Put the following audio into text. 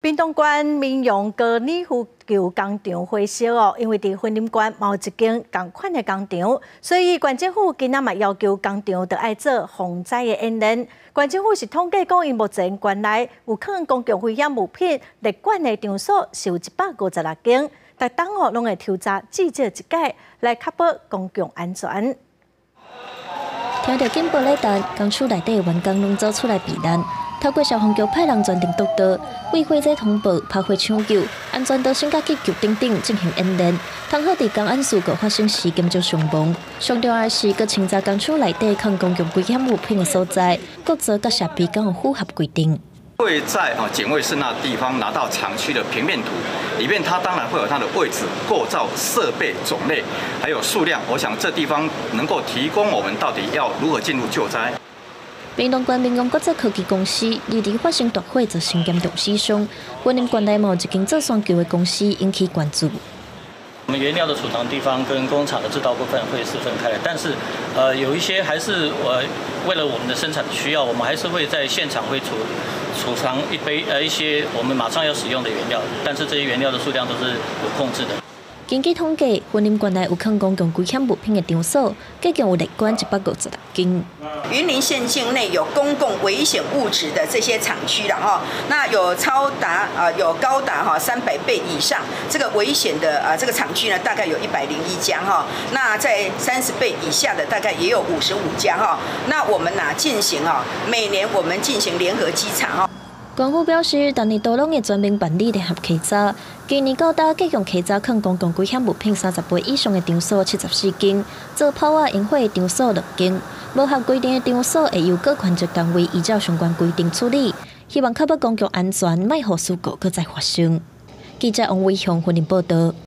屏东县民用高尔夫球工场火烧哦，因为伫婚姻馆冇一间同款的工厂，所以县政府今仔嘛要求工厂得爱做防灾的演练。县政府是统计讲，因目前县内有可能公共危险物品列管的场所是有156间，逐档哦拢会抽查至少一届，来确保公共安全。 听到警报咧弹，工厂内底的员工拢走出来避难。透过消防局派人专程督导，为火灾通报、拍火抢救、安全导升甲急救等等进行演练，通好伫公安事故发生时减少伤亡。上重要的是，佮清查工厂内底抗公共危险物品的所在，各责甲设备刚好符合规定。 会在警卫室那地方拿到厂区的平面图，里面它当然会有它的位置、构造、设备种类，还有数量。我想这地方能够提供我们到底要如何进入救灾。 屏东县民用国际科技公司日前发生大火，造成严重死伤。婚姻县内某一间做双桥的公司引起关注。 我们原料的储藏地方跟工厂的制造部分会是分开的，但是有一些还是为了我们的生产的需要，我们还是会在现场会储藏一些我们马上要使用的原料，但是这些原料的数量都是有控制的。 根据统计，婚姻县内有抗公共危险物品的场所，计共有列管156间。 云林县境内有公共危险物质的这些厂区了哈，那有有高达300倍以上这个危险的这个厂区呢，大概有101家哈，那在30倍以下的大概也有55家哈。那我们进行每年我们进行联合稽查哈。 官府表示，当年多拢会专门办理联合稽查，今年到达计共稽查抗公共危险物品30倍以上的场所74间，做炮啊引火的场所6间，无合规定的场所会由各权责单位依照相关规定处理，希望确保公共安全，莫让事故再发生。记者王伟雄，云林报道。